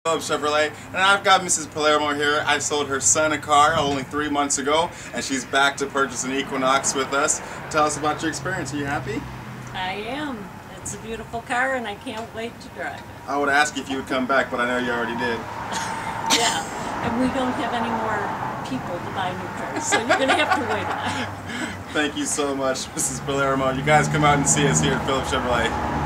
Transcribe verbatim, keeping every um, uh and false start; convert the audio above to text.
Phillips Chevrolet, and I've got Missus Palermo here. I sold her son a car only three months ago, and she's back to purchase an Equinox with us. Tell us about your experience. Are you happy? I am. It's a beautiful car, and I can't wait to drive it. I would ask if you would come back, but I know you already did. Yeah, and we don't have any more people to buy new cars, so you're going to have to wait a while. Thank you so much, Missus Palermo. You guys come out and see us here at Phillips Chevrolet.